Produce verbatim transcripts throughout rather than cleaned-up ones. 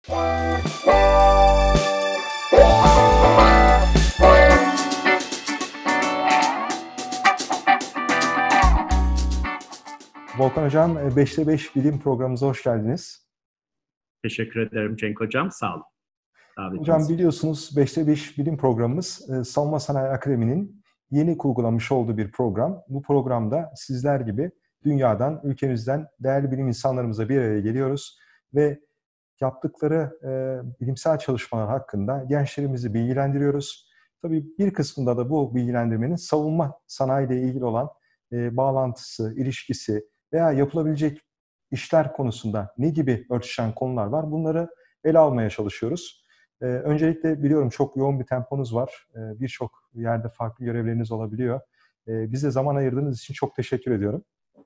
Volkan Hocam, beşte beş Bilim programımıza hoş geldiniz. Teşekkür ederim Cenk Hocam, sağ olun. Davetiniz. Hocam biliyorsunuz beşte beş Bilim programımız Savunma Sanayi Akademi'nin yeni kurgulamış olduğu bir program. Bu programda sizler gibi dünyadan, ülkemizden değerli bilim insanlarımıza bir araya geliyoruz ve yaptıkları e, bilimsel çalışmalar hakkında gençlerimizi bilgilendiriyoruz. Tabii bir kısmında da bu bilgilendirmenin savunma sanayiyle ilgili olan e, bağlantısı, ilişkisi veya yapılabilecek işler konusunda ne gibi örtüşen konular var, bunları ele almaya çalışıyoruz. Ee, öncelikle biliyorum çok yoğun bir temponuz var. Ee, Birçok yerde farklı görevleriniz olabiliyor. Ee, bize zaman ayırdığınız için çok teşekkür ediyorum.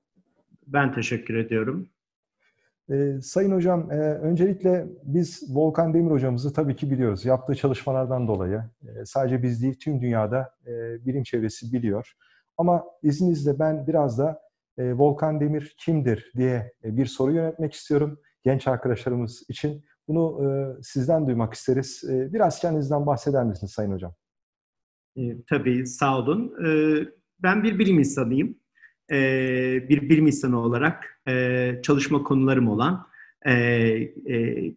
Ben teşekkür ediyorum. Ee, Sayın Hocam, e, öncelikle biz Volkan Demir Hocamızı tabii ki biliyoruz. Yaptığı çalışmalardan dolayı e, sadece biz değil tüm dünyada e, bilim çevresi biliyor. Ama izninizle ben biraz da e, Volkan Demir kimdir diye e, bir soru yöneltmek istiyorum genç arkadaşlarımız için. Bunu e, sizden duymak isteriz. E, biraz kendinizden bahseder misiniz Sayın Hocam? E, tabii, sağ olun. E, ben bir bilim insanıyım. E, bir bilim insanı olarak e, çalışma konularım olan e, e,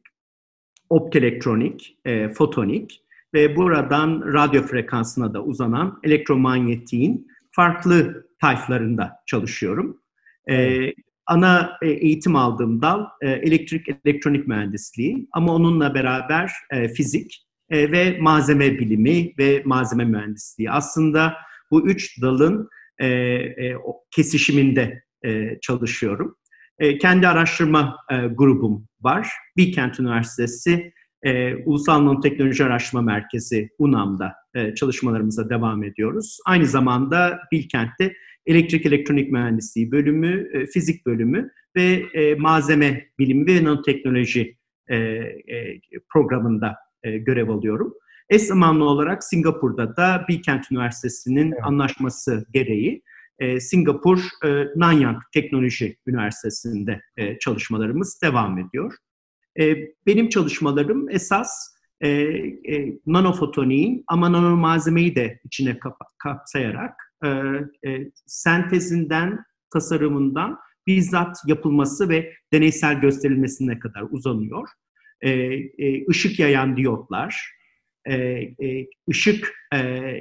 optoelektronik, e, fotonik ve buradan radyo frekansına da uzanan elektromanyetiğin farklı tayflarında çalışıyorum. Evet. E, ana eğitim aldığım dal e, elektrik elektronik mühendisliği ama onunla beraber e, fizik e, ve malzeme bilimi ve malzeme mühendisliği. Aslında bu üç dalın e, e, kesişiminde e, çalışıyorum. E, kendi araştırma e, grubum var. Bilkent Üniversitesi e, Ulusal Nanoteknoloji Araştırma Merkezi UNAM'da e, çalışmalarımıza devam ediyoruz. Aynı zamanda Bilkent'te Elektrik Elektronik Mühendisliği bölümü, e, fizik bölümü ve e, malzeme bilimi ve nanoteknoloji e, e, programında e, görev alıyorum. Eş zamanlı olarak Singapur'da da Bilkent Üniversitesi'nin evet. anlaşması gereği e, Singapur e, Nanyang Teknoloji Üniversitesi'nde e, çalışmalarımız devam ediyor. E, benim çalışmalarım esas e, e, nanofotoniğin ama nanomalzemeyi de içine kap- kapsayarak e, e, sentezinden, tasarımından bizzat yapılması ve deneysel gösterilmesine kadar uzanıyor. E, e, ışık yayan diyotlar, e, e, ışık e,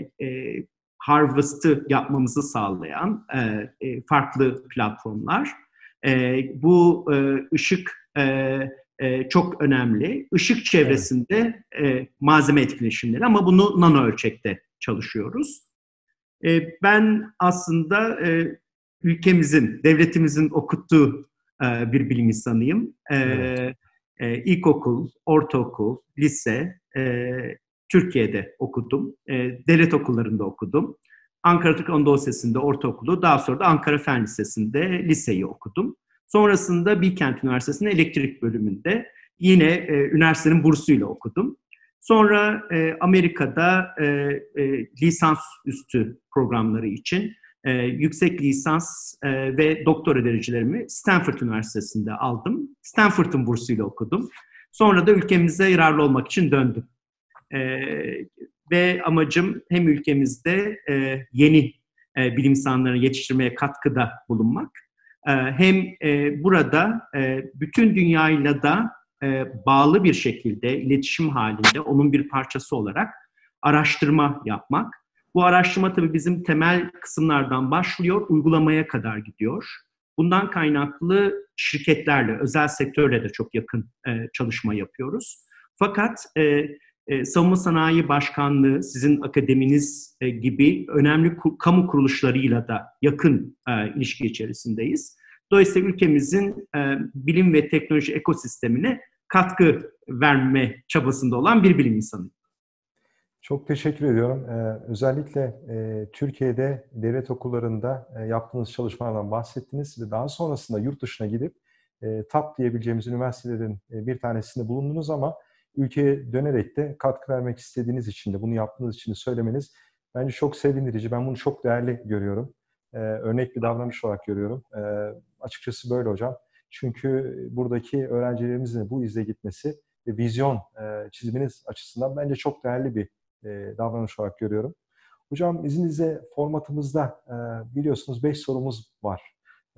e, harvest'ı yapmamızı sağlayan e, e, farklı platformlar. E, bu e, ışık e, e, çok önemli. Işık çevresinde e, malzeme etkileşimleri ama bunu nano ölçekte çalışıyoruz. E, ben aslında e, ülkemizin, devletimizin okuttuğu e, bir bilim insanıyım. E, evet. e, ilkokul, ortaokul, lise, e, Türkiye'de okudum. E, devlet okullarında okudum. Ankara Türk Anadolu Lisesi'nde ortaokulu, daha sonra da Ankara Fen Lisesi'nde liseyi okudum. Sonrasında Bilkent Üniversitesi'nin elektrik bölümünde yine e, üniversitenin bursuyla okudum. Sonra e, Amerika'da e, e, lisans üstü programları için e, yüksek lisans e, ve doktora derecelerimi Stanford Üniversitesi'nde aldım. Stanford'un bursuyla okudum. Sonra da ülkemize yararlı olmak için döndüm. E, ve amacım hem ülkemizde e, yeni e, bilim insanlarını yetiştirmeye katkıda bulunmak, e, hem e, burada e, bütün dünyayla da e, bağlı bir şekilde iletişim halinde onun bir parçası olarak araştırma yapmak. Bu araştırma tabii bizim temel kısımlardan başlıyor, uygulamaya kadar gidiyor. Bundan kaynaklı şirketlerle, özel sektörle de çok yakın e, çalışma yapıyoruz. Fakat e, e, Savunma Sanayi Başkanlığı, sizin akademiniz e, gibi önemli ku- kamu kuruluşlarıyla da yakın e, ilişki içerisindeyiz. Dolayısıyla ülkemizin e, bilim ve teknoloji ekosistemine katkı verme çabasında olan bir bilim insanı. Çok teşekkür ediyorum. Ee, özellikle e, Türkiye'de devlet okullarında e, yaptığınız çalışmalardan bahsettiniz ve daha sonrasında yurt dışına gidip e, TAP diyebileceğimiz üniversitelerin e, bir tanesinde bulundunuz ama ülkeye dönerek de katkı vermek istediğiniz için de bunu yaptığınız için de söylemeniz bence çok sevindirici. Ben bunu çok değerli görüyorum. Ee, örnek bir davranış olarak görüyorum. Ee, açıkçası böyle hocam. Çünkü buradaki öğrencilerimizin bu izle gitmesi ve vizyon e, çizmeniz açısından bence çok değerli bir e, davranış olarak görüyorum. Hocam izninizle formatımızda e, biliyorsunuz beş sorumuz var. E,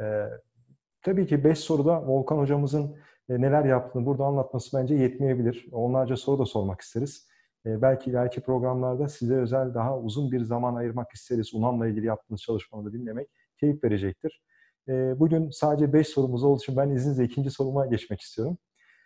tabii ki beş soruda Volkan hocamızın e, neler yaptığını burada anlatması bence yetmeyebilir. Onlarca soru da sormak isteriz. E, belki ileriki programlarda size özel daha uzun bir zaman ayırmak isteriz. UNAM'la ilgili yaptığınız çalışmaları dinlemek keyif verecektir. E, bugün sadece beş sorumuz olduğu için ben izninizle ikinci soruma geçmek istiyorum.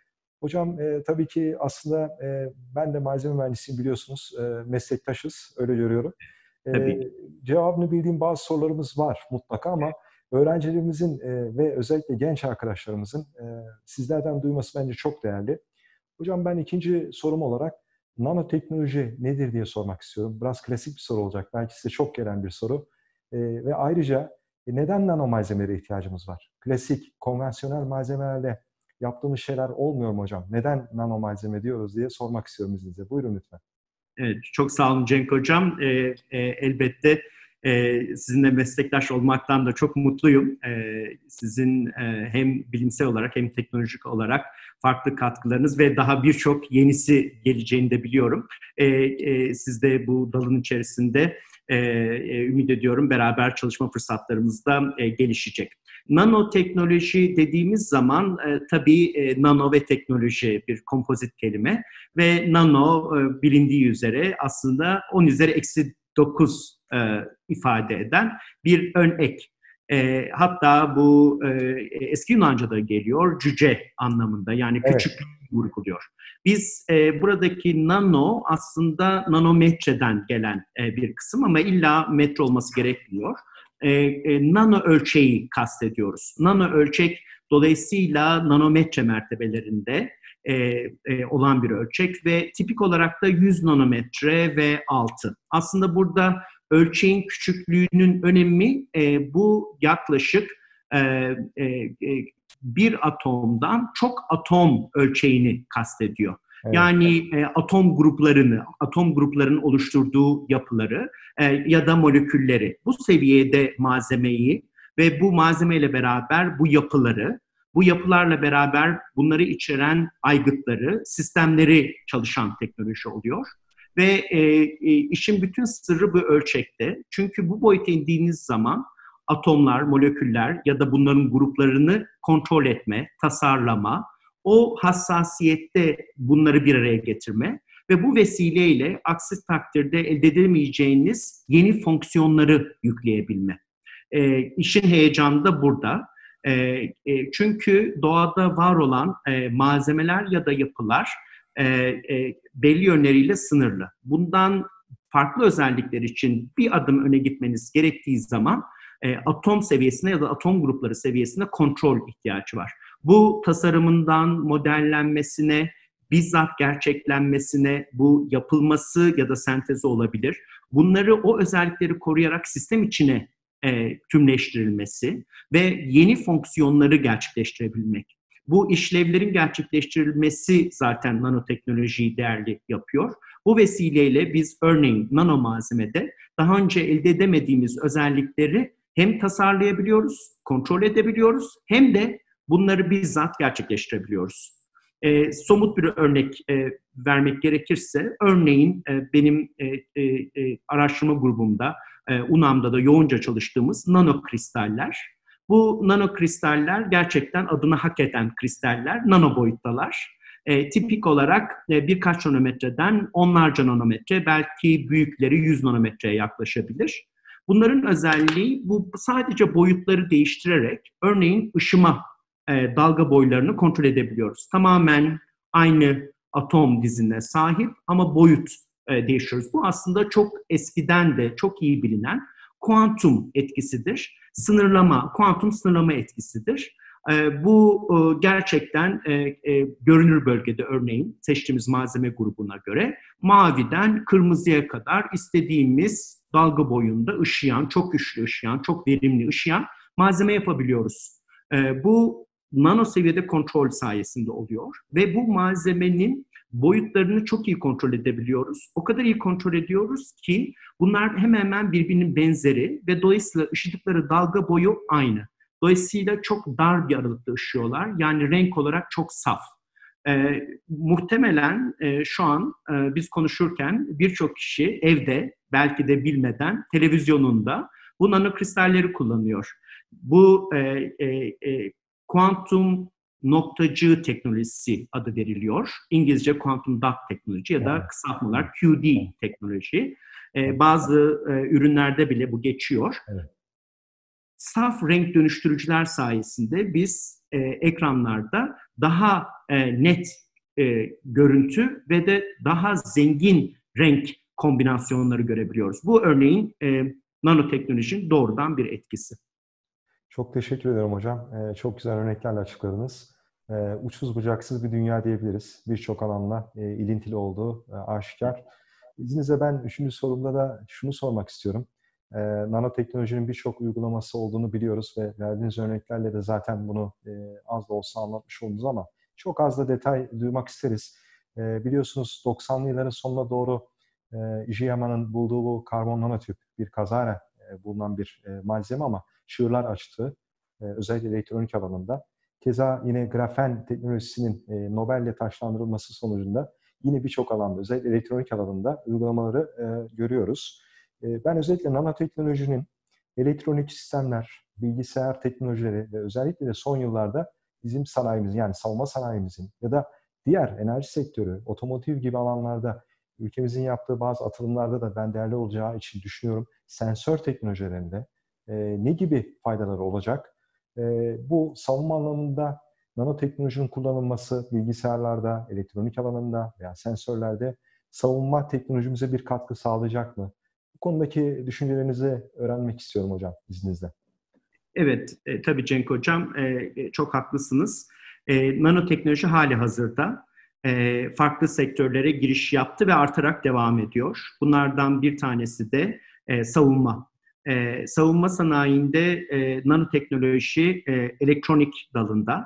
Hocam e, tabii ki aslında e, ben de malzeme mühendisiyim biliyorsunuz. E, meslektaşız, öyle görüyorum. E, Tabii. cevabını bildiğim bazı sorularımız var mutlaka ama öğrencilerimizin e, ve özellikle genç arkadaşlarımızın e, sizlerden duyması bence çok değerli. Hocam ben ikinci sorum olarak nanoteknoloji nedir diye sormak istiyorum. Biraz klasik bir soru olacak. Belki size çok gelen bir soru. E, ve ayrıca e, neden nano malzemelere ihtiyacımız var? Klasik, konvansiyonel malzemelerle yaptığımız şeyler olmuyor mu hocam? Neden nano malzeme diyoruz diye sormak istiyorum izninizle. Buyurun lütfen. Evet, çok sağ olun Cenk Hocam. E, e, elbette e, sizinle meslektaş olmaktan da çok mutluyum. E, sizin e, hem bilimsel olarak hem teknolojik olarak farklı katkılarınız ve daha birçok yenisi geleceğini de biliyorum. E, e, siz de bu dalın içerisinde e, e, ümit ediyorum beraber çalışma fırsatlarımız da e, gelişecek. Nanoteknoloji dediğimiz zaman e, tabii e, nano ve teknoloji bir kompozit kelime ve nano e, bilindiği üzere aslında on üzeri eksi dokuz e, ifade eden bir ön ek. E, hatta bu e, eski Yunanca'da geliyor cüce anlamında, yani Evet. küçüklüğü vurguluyor. Biz e, buradaki nano aslında nanometreden gelen e, bir kısım ama illa metre olması gerekmiyor. E, e, nano ölçeği kastediyoruz. Nano ölçek dolayısıyla nanometre mertebelerinde e, e, olan bir ölçek ve tipik olarak da yüz nanometre ve altı. Aslında burada ölçeğin küçüklüğünün önemi e, bu yaklaşık e, e, e, bir atomdan çok atom ölçeğini kastediyor. Evet. Yani e, atom gruplarını, atom gruplarının oluşturduğu yapıları e, ya da molekülleri, bu seviyede malzemeyi ve bu malzemeyle beraber bu yapıları, bu yapılarla beraber bunları içeren aygıtları, sistemleri çalışan teknoloji oluyor. Ve e, e, işin bütün sırrı bu ölçekte. Çünkü bu boyuta indiğiniz zaman atomlar, moleküller ya da bunların gruplarını kontrol etme, tasarlama, o hassasiyette bunları bir araya getirme ve bu vesileyle aksi takdirde elde edemeyeceğiniz yeni fonksiyonları yükleyebilme. E, işin heyecanı da burada. E, e, çünkü doğada var olan e, malzemeler ya da yapılar e, e, belli yönleriyle sınırlı. Bundan farklı özellikler için bir adım öne gitmeniz gerektiği zaman e, atom seviyesine ya da atom grupları seviyesine kontrol ihtiyacı var. Bu tasarımından modellenmesine, bizzat gerçeklenmesine, bu yapılması ya da sentezi olabilir. Bunları o özellikleri koruyarak sistem içine e, tümleştirilmesi ve yeni fonksiyonları gerçekleştirebilmek. Bu işlevlerin gerçekleştirilmesi zaten nanoteknolojiyi değerli yapıyor. Bu vesileyle biz örneğin nano malzemede daha önce elde edemediğimiz özellikleri hem tasarlayabiliyoruz, kontrol edebiliyoruz hem de bunları bizzat gerçekleştirebiliyoruz. E, somut bir örnek e, vermek gerekirse, örneğin e, benim e, e, e, araştırma grubumda, e, UNAM'da da yoğunca çalıştığımız nano kristaller. Bu nano kristaller gerçekten adını hak eden kristaller, nano boyuttalar. E, tipik olarak e, birkaç nanometreden onlarca nanometre, belki büyükleri yüz nanometreye yaklaşabilir. Bunların özelliği, bu sadece boyutları değiştirerek örneğin ışıma e, dalga boylarını kontrol edebiliyoruz. Tamamen aynı atom dizine sahip ama boyut e, değiştiriyoruz. Bu aslında çok eskiden de çok iyi bilinen kuantum etkisidir. Sınırlama, kuantum sınırlama etkisidir. E, bu e, gerçekten e, e, görünür bölgede örneğin seçtiğimiz malzeme grubuna göre maviden kırmızıya kadar istediğimiz dalga boyunda ışıyan, çok güçlü ışıyan, çok verimli ışıyan malzeme yapabiliyoruz. E, bu nano seviyede kontrol sayesinde oluyor ve bu malzemenin boyutlarını çok iyi kontrol edebiliyoruz. O kadar iyi kontrol ediyoruz ki bunlar hemen hemen birbirinin benzeri ve dolayısıyla ışıdıkları dalga boyu aynı. Dolayısıyla çok dar bir aralıkta ışıyorlar. Yani renk olarak çok saf. E, muhtemelen e, şu an e, biz konuşurken birçok kişi evde, belki de bilmeden televizyonunda bu nanokristalleri kullanıyor. Bu e, e, e, kuantum noktacı teknolojisi adı veriliyor. İngilizce quantum dot teknoloji ya da kısaltmalar Q D teknoloji. E, bazı e, ürünlerde bile bu geçiyor. Evet. Saf renk dönüştürücüler sayesinde biz e, ekranlarda daha e, net e, görüntü ve de daha zengin renk kombinasyonları görebiliyoruz. Bu örneğin e, nanoteknolojinin doğrudan bir etkisi. Çok teşekkür ederim hocam. Ee, çok güzel örneklerle açıkladınız. Ee, uçsuz bucaksız bir dünya diyebiliriz. Birçok alanla e, ilintili olduğu e, aşikar. İzninizle ben üçüncü sorumda da şunu sormak istiyorum. Ee, nanoteknolojinin birçok uygulaması olduğunu biliyoruz ve verdiğiniz örneklerle de zaten bunu e, az da olsa anlatmış oldunuz ama çok az da detay duymak isteriz. Ee, biliyorsunuz doksanlı yılların sonuna doğru e, Ijiyama'nın bulduğu bu karbon nanotüp bir kazara e, bulunan bir e, malzeme ama çığırlar açtı, e, özellikle elektronik alanında. Keza yine grafen teknolojisinin e, Nobel'le taçlandırılması sonucunda yine birçok alanda, özellikle elektronik alanında uygulamaları e, görüyoruz. E, ben özellikle nanoteknolojinin elektronik sistemler, bilgisayar teknolojileri ve özellikle de son yıllarda bizim sanayimiz, yani savunma sanayimizin ya da diğer enerji sektörü, otomotiv gibi alanlarda ülkemizin yaptığı bazı atılımlarda da ben değerli olacağı için düşünüyorum. Sensör teknolojilerinde e, ne gibi faydaları olacak? E, bu savunma alanında nanoteknolojinin kullanılması bilgisayarlarda, elektronik alanında veya sensörlerde savunma teknolojimize bir katkı sağlayacak mı? Bu konudaki düşüncelerinizi öğrenmek istiyorum hocam, izninizle. Evet, e, tabii Cenk Hocam, e, çok haklısınız. E, nanoteknoloji hali hazırda e, farklı sektörlere giriş yaptı ve artarak devam ediyor. Bunlardan bir tanesi de e, savunma. E, savunma sanayinde e, nanoteknoloji e, elektronik dalında,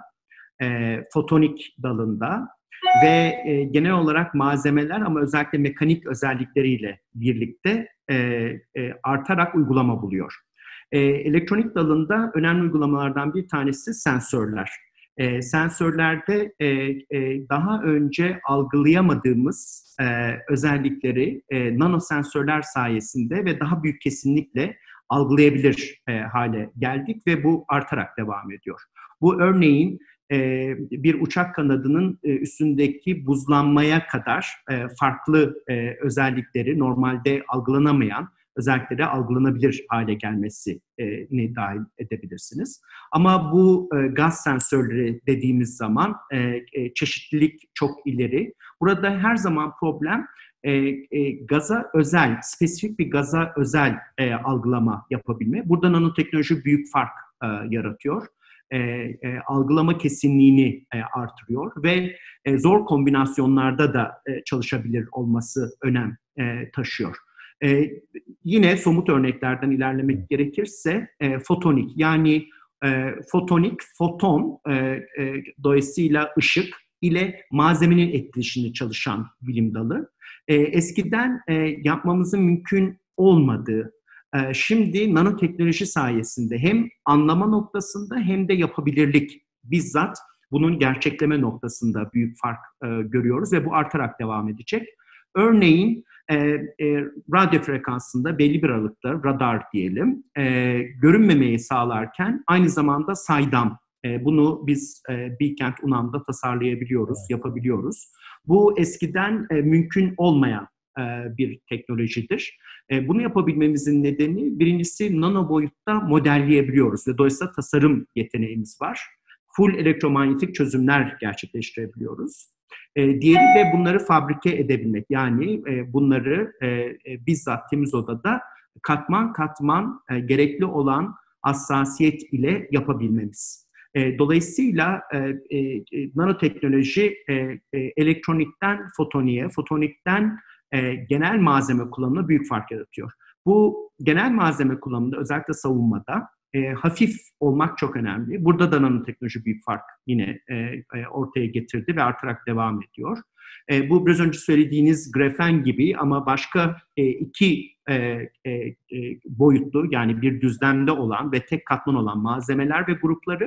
e, fotonik dalında ve e, genel olarak malzemeler ama özellikle mekanik özellikleriyle birlikte e, e, artarak uygulama buluyor. E, elektronik dalında önemli uygulamalardan bir tanesi sensörler. E, sensörlerde e, e, daha önce algılayamadığımız e, özellikleri e, nanosensörler sayesinde ve daha büyük kesinlikle algılayabilir e, hale geldik ve bu artarak devam ediyor. Bu örneğin e, bir uçak kanadının e, üstündeki buzlanmaya kadar e, farklı e, özellikleri normalde algılanamayan özellikleri algılanabilir hale gelmesini dahil edebilirsiniz. Ama bu e, gaz sensörleri dediğimiz zaman e, e, çeşitlilik çok ileri. Burada her zaman problem e, e, gaza özel, spesifik bir gaza özel e, algılama yapabilme. Burada nanoteknoloji büyük fark e, yaratıyor. E, e, algılama kesinliğini e, artırıyor ve e, zor kombinasyonlarda da e, çalışabilir olması önem e, taşıyor. Ee, yine somut örneklerden ilerlemek gerekirse e, fotonik, yani e, fotonik, foton e, e, dolayısıyla ışık ile malzemenin etkileşiminde çalışan bilim dalı. E, eskiden e, yapmamızın mümkün olmadığı, e, şimdi nanoteknoloji sayesinde hem anlama noktasında hem de yapabilirlik, bizzat bunun gerçekleme noktasında büyük fark e, görüyoruz ve bu artarak devam edecek. Örneğin e, e, radyo frekansında belli bir aralıkta radar diyelim e, görünmemeyi sağlarken aynı zamanda saydam. E, bunu biz e, Bilkent UNAM'da tasarlayabiliyoruz, yapabiliyoruz. Bu eskiden e, mümkün olmayan e, bir teknolojidir. E, bunu yapabilmemizin nedeni birincisi nano boyutta modelleyebiliyoruz ve dolayısıyla tasarım yeteneğimiz var. Full elektromanyetik çözümler gerçekleştirebiliyoruz. E, diğeri de bunları fabrike edebilmek. Yani e, bunları e, e, bizzat temiz odada katman katman e, gerekli olan hassasiyet ile yapabilmemiz. E, dolayısıyla e, e, nanoteknoloji e, e, elektronikten fotoniğe, fotonikten e, genel malzeme kullanımına büyük fark yaratıyor. Bu genel malzeme kullanımında özellikle savunmada E, hafif olmak çok önemli. Burada da nanoteknoloji büyük fark yine e, e, ortaya getirdi ve artarak devam ediyor. E, bu biraz önce söylediğiniz grafen gibi ama başka e, iki e, e, e, boyutlu, yani bir düzlemde olan ve tek katman olan malzemeler ve grupları,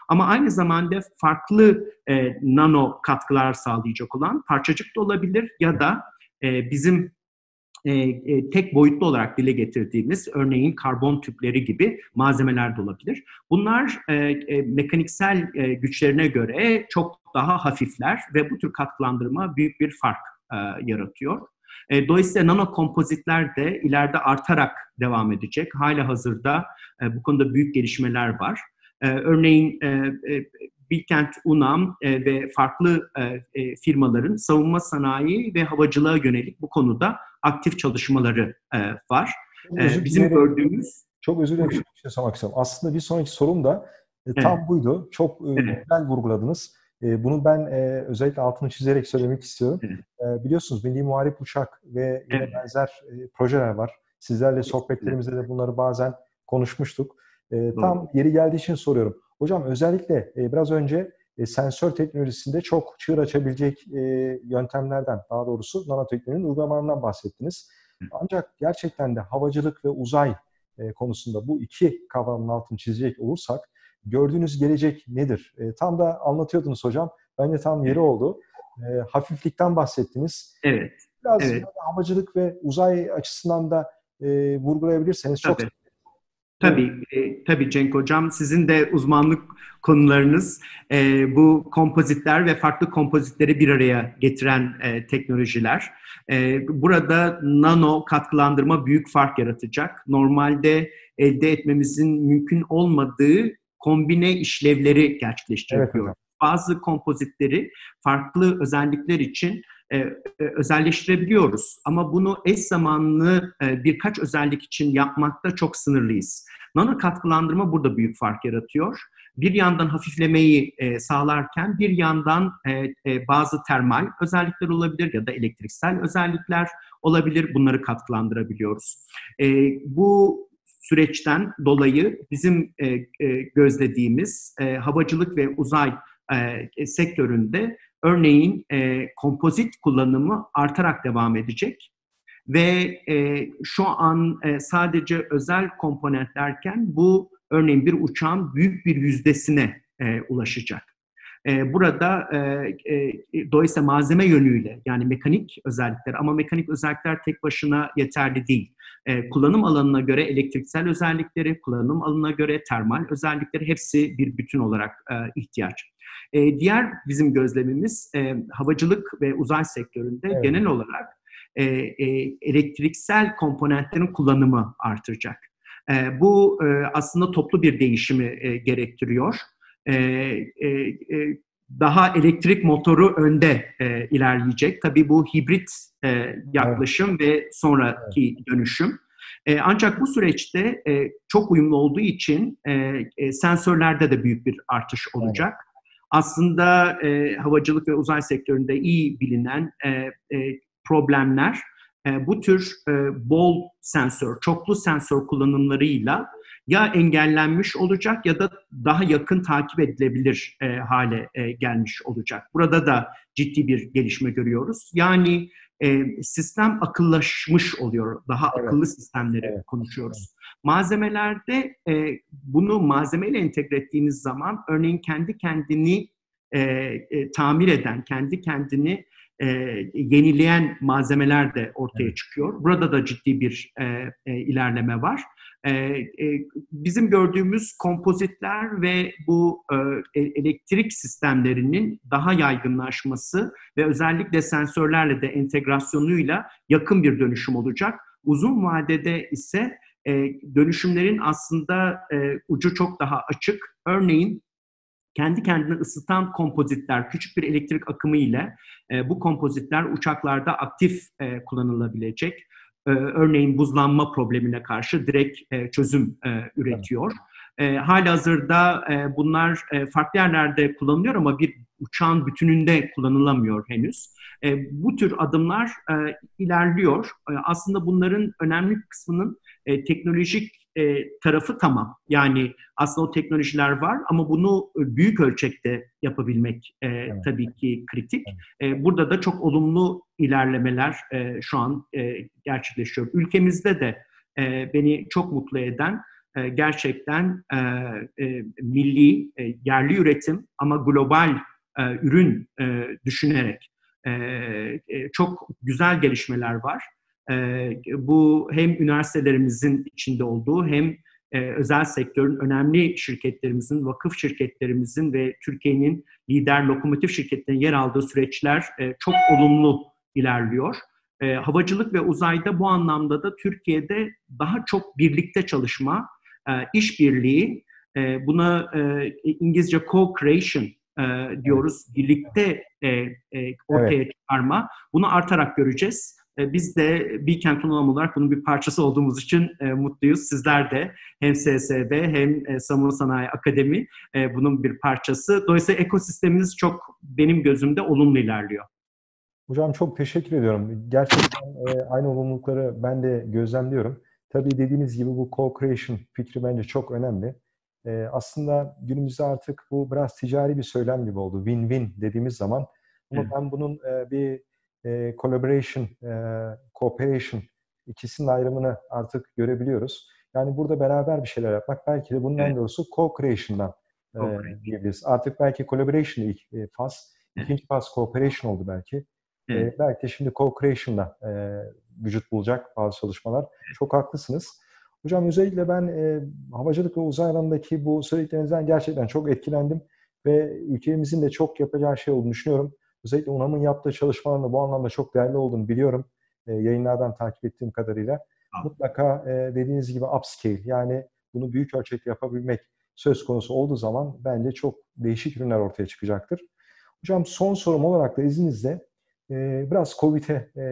Ama aynı zamanda farklı e, nano katkılar sağlayacak olan parçacık da olabilir ya da e, bizim e, e, tek boyutlu olarak dile getirdiğimiz örneğin karbon tüpleri gibi malzemeler de olabilir. Bunlar e, e, mekaniksel e, güçlerine göre çok daha hafifler ve bu tür katkılandırma büyük bir fark e, yaratıyor. E, dolayısıyla nano kompozitler de ileride artarak devam edecek. Halihazırda e, bu konuda büyük gelişmeler var. E, örneğin e, e, Bilkent, UNAM e, ve farklı e, e, firmaların savunma sanayi ve havacılığa yönelik bu konuda aktif çalışmaları e, var. E, bizim gördüğümüz... Çok özür dilerim, bir şey sormak istiyorum. Aslında bir sonraki sorum da e, tam evet. buydu. Çok e, evet. güzel vurguladınız. E, bunu ben e, özellikle altını çizerek söylemek istiyorum. Evet. E, biliyorsunuz Milli Muharip Uçak ve yine evet. benzer e, projeler var. Sizlerle sohbetlerimizde de bunları bazen konuşmuştuk. E, tam yeri geldiği için soruyorum. Hocam özellikle e, biraz önce e, sensör teknolojisinde çok çığır açabilecek e, yöntemlerden, daha doğrusu nanoteknolojinin uygulamalarından bahsettiniz. Ancak gerçekten de havacılık ve uzay e, konusunda bu iki kavramın altını çizecek olursak gördüğünüz gelecek nedir? E, tam da anlatıyordunuz hocam. Bence tam yeri oldu. E, hafiflikten bahsettiniz. Evet. Biraz evet. havacılık ve uzay açısından da e, vurgulayabilirseniz çok Tabii. Tabii, e, tabii Cenk Hocam. Sizin de uzmanlık konularınız e, bu kompozitler ve farklı kompozitleri bir araya getiren e, teknolojiler. E, burada nano katkılandırma büyük fark yaratacak. Normalde elde etmemizin mümkün olmadığı kombine işlevleri gerçekleştirebiliyor. Evet, bazı kompozitleri farklı özellikler için e, özelleştirebiliyoruz. Ama bunu eş zamanlı e, birkaç özellik için yapmakta çok sınırlıyız. Nano katkılandırma burada büyük fark yaratıyor. Bir yandan hafiflemeyi e, sağlarken bir yandan e, e, bazı termal özellikler olabilir ya da elektriksel özellikler olabilir. Bunları katkılandırabiliyoruz. E, bu süreçten dolayı bizim e, e, gözlediğimiz e, havacılık ve uzay e, sektöründe örneğin e, kompozit kullanımı artarak devam edecek ve e, şu an e, sadece özel komponent derken bu örneğin bir uçağın büyük bir yüzdesine e, ulaşacak. E, burada e, e, dolayısıyla malzeme yönüyle yani mekanik özellikler ama mekanik özellikler tek başına yeterli değil. E, kullanım alanına göre elektriksel özellikleri, kullanım alanına göre termal özellikleri hepsi bir bütün olarak e, ihtiyaç. E, diğer bizim gözlemimiz e, havacılık ve uzay sektöründe evet. genel olarak e, e, elektriksel komponentlerin kullanımı artıracak. E, bu e, aslında toplu bir değişimi e, gerektiriyor. E, e, e, daha elektrik motoru önde e, ilerleyecek. Tabii bu hibrit e, yaklaşım evet. ve sonraki evet. dönüşüm. E, ancak bu süreçte e, çok uyumlu olduğu için e, e, sensörlerde de büyük bir artış olacak. Evet. Aslında e, havacılık ve uzay sektöründe iyi bilinen e, e, problemler e, bu tür e, bol sensör, çoklu sensör kullanımlarıyla ya engellenmiş olacak ya da daha yakın takip edilebilir e, hale e, gelmiş olacak. Burada da ciddi bir gelişme görüyoruz. Yani e, sistem akıllaşmış oluyor. Daha evet. akıllı sistemleri evet. konuşuyoruz. Evet. Malzemelerde e, bunu malzemeyle entegre ettiğiniz zaman örneğin kendi kendini e, e, tamir eden, kendi kendini e, yenileyen malzemeler de ortaya evet. çıkıyor. Burada da ciddi bir e, e, ilerleme var. E, e, bizim gördüğümüz kompozitler ve bu e, elektrik sistemlerinin daha yaygınlaşması ve özellikle sensörlerle de entegrasyonuyla yakın bir dönüşüm olacak. Uzun vadede ise e, dönüşümlerin aslında e, ucu çok daha açık. Örneğin kendi kendini ısıtan kompozitler, küçük bir elektrik akımı ile e, bu kompozitler uçaklarda aktif e, kullanılabilecek. E, örneğin buzlanma problemine karşı direkt e, çözüm e, üretiyor. E, halihazırda e, bunlar e, farklı yerlerde kullanılıyor ama bir uçağın bütününde kullanılamıyor henüz. E, bu tür adımlar e, ilerliyor. E, aslında bunların önemli kısmının e, teknolojik e, tarafı tamam. Yani aslında o teknolojiler var ama bunu büyük ölçekte yapabilmek e, evet. tabii ki kritik. Evet. E, burada da çok olumlu ilerlemeler e, şu an e, gerçekleşiyor. Ülkemizde de e, beni çok mutlu eden e, gerçekten e, e, milli, e, yerli üretim ama global e, ürün e, düşünerek e, e, çok güzel gelişmeler var. E, bu hem üniversitelerimizin içinde olduğu hem e, özel sektörün önemli şirketlerimizin, vakıf şirketlerimizin ve Türkiye'nin lider lokomotif şirketlerinin yer aldığı süreçler e, çok olumlu ilerliyor. E, havacılık ve uzayda bu anlamda da Türkiye'de daha çok birlikte çalışma, e, işbirliği, e, buna e, İngilizce co-creation e, diyoruz, evet. Birlikte e, e, ortaya evet. çıkarma. Bunu artarak göreceğiz. E, biz de Bilkent Unulam olarak bunun bir parçası olduğumuz için e, mutluyuz. Sizler de hem S S B hem e, Savunma Sanayi Akademi e, bunun bir parçası. Dolayısıyla ekosistemimiz çok benim gözümde olumlu ilerliyor. Hocam çok teşekkür ediyorum. Gerçekten e, aynı olumlulukları ben de gözlemliyorum. Tabii dediğiniz gibi bu co-creation fikri bence çok önemli. E, aslında günümüzde artık bu biraz ticari bir söylem gibi oldu. Win-win dediğimiz zaman. Ama evet. ben bunun e, bir e, collaboration, e, cooperation ikisinin ayrımını artık görebiliyoruz. Yani burada beraber bir şeyler yapmak. Belki de bunun evet. en doğrusu co-creation'dan e, diyebiliriz. Artık belki collaboration ilk e, faz. İkinci faz cooperation oldu belki. Evet. E, belki de şimdi co-creation'da e, vücut bulacak bazı çalışmalar. Çok haklısınız. Hocam özellikle ben e, havacılık ve uzay alanındaki bu söylediklerinizden gerçekten çok etkilendim ve ülkemizin de çok yapacağı şey olduğunu düşünüyorum. Özellikle UNAM'ın yaptığı çalışmaların da bu anlamda çok değerli olduğunu biliyorum. E, yayınlardan takip ettiğim kadarıyla. Ha. Mutlaka e, dediğiniz gibi upscale, yani bunu büyük ölçekte yapabilmek söz konusu olduğu zaman bence çok değişik ürünler ortaya çıkacaktır. Hocam son sorum olarak da izninizle e, biraz Covid'e, e,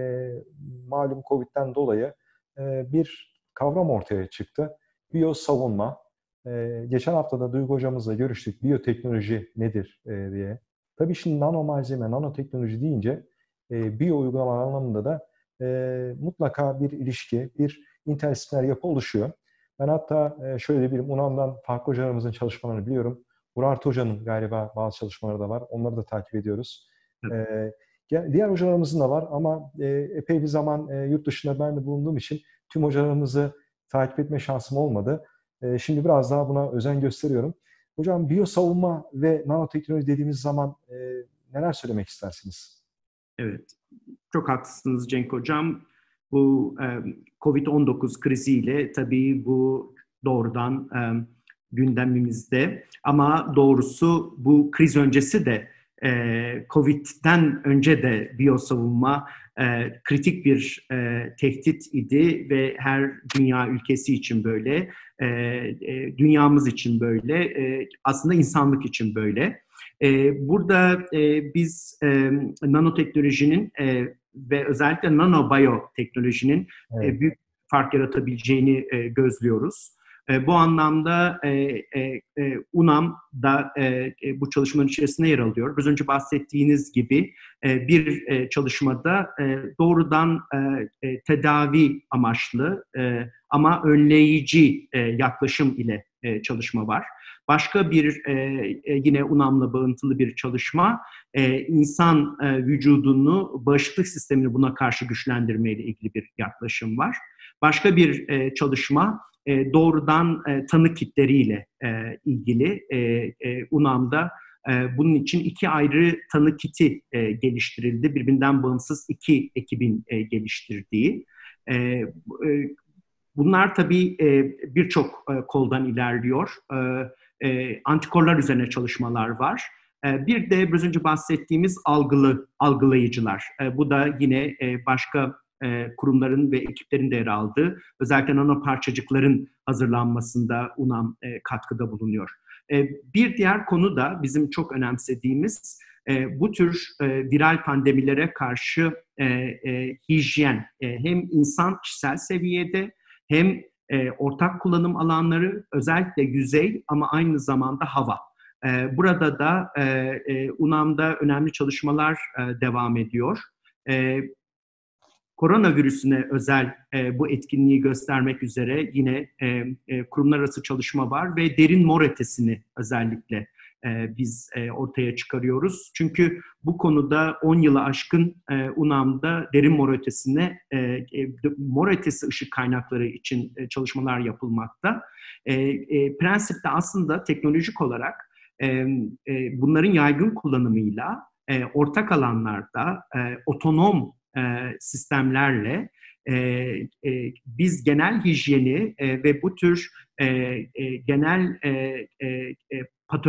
malum Covid'den dolayı e, bir kavram ortaya çıktı. Biyosavunma. E, geçen hafta da Duygu hocamızla görüştük. Biyoteknoloji nedir e, diye. Tabii şimdi nano malzeme, nanoteknoloji deyince e, biyo uygulama anlamında da e, mutlaka bir ilişki, bir interdisipliner yapı oluşuyor. Ben hatta e, şöyle bir UNAM'dan farklı hocalarımızın çalışmalarını biliyorum. Urartu Hoca'nın galiba bazı çalışmaları da var. Onları da takip ediyoruz. Evet. E, diğer hocalarımızın da var ama e, epey bir zaman e, yurt dışında ben de bulunduğum için tüm hocalarımızı takip etme şansım olmadı. E, şimdi biraz daha buna özen gösteriyorum. Hocam biyosavunma ve nanoteknoloji dediğimiz zaman e, neler söylemek istersiniz? Evet, çok haklısınız Cenk Hocam. Bu e, kovid on dokuz kriziyle tabii bu doğrudan e, gündemimizde. Ama doğrusu bu kriz öncesi de e, Covid'den önce de biyosavunma e, kritik bir e, tehdit idi ve her dünya ülkesi için böyle, e, e, dünyamız için böyle, e, aslında insanlık için böyle. E, burada e, biz e, nanoteknolojinin e, ve özellikle nanobiyoteknolojinin evet. e, büyük fark yaratabileceğini e, gözlüyoruz. E, bu anlamda e, e, e, UNAM da e, e, bu çalışmanın içerisinde yer alıyor. Az önce bahsettiğiniz gibi e, bir e, çalışmada e, doğrudan e, e, tedavi amaçlı e, ama önleyici e, yaklaşım ile e, çalışma var. Başka bir e, e, yine UNAM'la bağıntılı bir çalışma, e, insan e, vücudunu, bağışıklık sistemini buna karşı güçlendirmeyle ilgili bir yaklaşım var. Başka bir e, çalışma e, doğrudan e, tanı kitleriyle e, ilgili. E, e, UNAM'da e, bunun için iki ayrı tanı kiti e, geliştirildi. Birbirinden bağımsız iki ekibin e, geliştirdiği. E, e, bunlar tabii e, birçok e, koldan ilerliyor. E, E, antikorlar üzerine çalışmalar var. E, bir de biraz önce bahsettiğimiz algılı algılayıcılar. E, bu da yine e, başka e, kurumların ve ekiplerin de yer aldığı, özellikle nanoparçacıkların hazırlanmasında UNAM e, katkıda bulunuyor. E, bir diğer konu da bizim çok önemsediğimiz e, bu tür e, viral pandemilere karşı e, e, hijyen, e, hem insan kişisel seviyede hem E, ortak kullanım alanları, özellikle yüzey ama aynı zamanda hava. E, burada da e, e, UNAM'da önemli çalışmalar e, devam ediyor. E, koronavirüsüne özel e, bu etkinliği göstermek üzere yine e, e, kurumlar arası çalışma var ve derin mor ötesini özellikle e, biz e, ortaya çıkarıyoruz. Çünkü bu konuda on yılı aşkın e, UNAM'da derin mor ötesine, e, mor ötesi ışık kaynakları için e, çalışmalar yapılmakta. E, e, prensipte aslında teknolojik olarak e, e, bunların yaygın kullanımıyla e, ortak alanlarda e, otonom e, sistemlerle e, e, biz genel hijyeni e, ve bu tür e, e, genel e, e, e,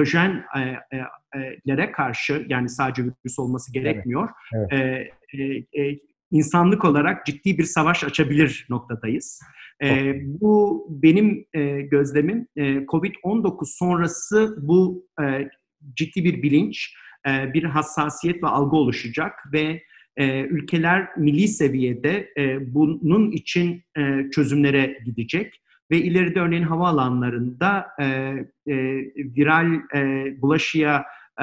patojenlere karşı, yani sadece virüs olması gerekmiyor, evet, evet. E, e, e, insanlık olarak ciddi bir savaş açabilir noktadayız. E, bu benim e, gözlemim. E, kovid on dokuz sonrası bu e, ciddi bir bilinç, e, bir hassasiyet ve algı oluşacak ve e, ülkeler milli seviyede e, bunun için e, çözümlere gidecek. Ve ileride örneğin havaalanlarında e, e, viral e, bulaşıya e,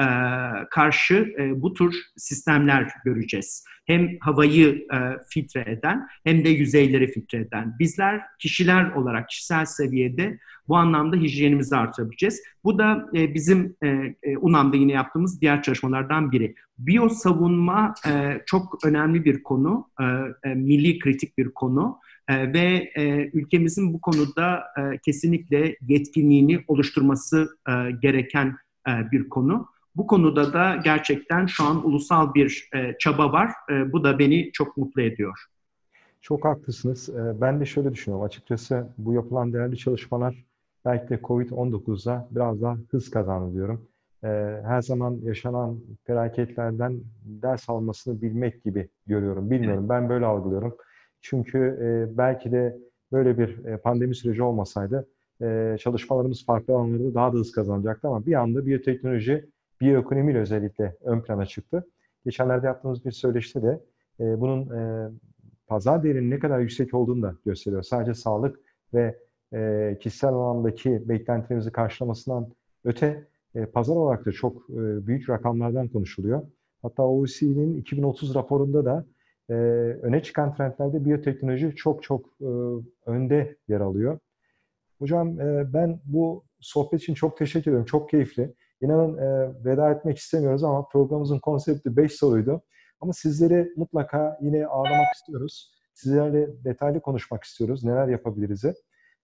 karşı e, bu tür sistemler göreceğiz. Hem havayı e, filtre eden hem de yüzeyleri filtre eden. Bizler kişiler olarak kişisel seviyede bu anlamda hijyenimizi artırabileceğiz. Bu da e, bizim e, e, UNAM'da yine yaptığımız diğer çalışmalardan biri. Biyosavunma e, çok önemli bir konu, e, e, milli kritik bir konu. Ee, ve e, ülkemizin bu konuda e, kesinlikle yetkinliğini oluşturması e, gereken e, bir konu. Bu konuda da gerçekten şu an ulusal bir e, çaba var. E, bu da beni çok mutlu ediyor. Çok haklısınız. Ben de şöyle düşünüyorum. Açıkçası bu yapılan değerli çalışmalar belki de kovid on dokuzda biraz daha hız kazandı diyorum. Her zaman yaşanan felaketlerden ders almasını bilmek gibi görüyorum. Bilmiyorum, ben böyle algılıyorum. Çünkü belki de böyle bir pandemi süreci olmasaydı çalışmalarımız farklı alanlarda daha da hız kazanacaktı ama bir anda biyoteknoloji, biyoekonomiyle özellikle ön plana çıktı. Geçenlerde yaptığımız bir söyleşide de bunun pazar değerinin ne kadar yüksek olduğunu da gösteriyor. Sadece sağlık ve e, kişisel anlamdaki beklentilerimizi karşılamasından öte e, pazar olarak da çok e, büyük rakamlardan konuşuluyor. Hatta O E C D'nin iki bin otuz raporunda da e, öne çıkan trendlerde biyoteknoloji çok çok e, önde yer alıyor. Hocam e, ben bu sohbet için çok teşekkür ederim. Çok keyifli. İnanın e, veda etmek istemiyoruz ama programımızın konsepti beş soruydu. Ama sizleri mutlaka yine ağırlamak istiyoruz. Sizlerle detaylı konuşmak istiyoruz. Neler yapabiliriz? E,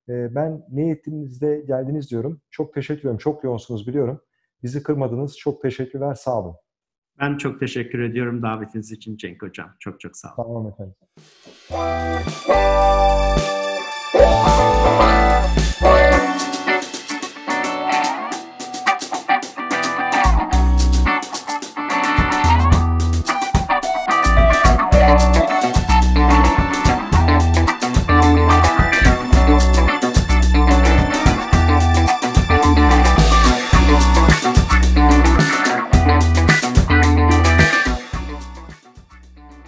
ben niyetinizde geldiniz diyorum. Çok teşekkür ederim. Çok yoğunsunuz biliyorum. Bizi kırmadınız. Çok teşekkürler. Sağ olun. Ben çok teşekkür ediyorum davetiniz için Cenk Hocam. Çok çok sağ olun. Tamam efendim.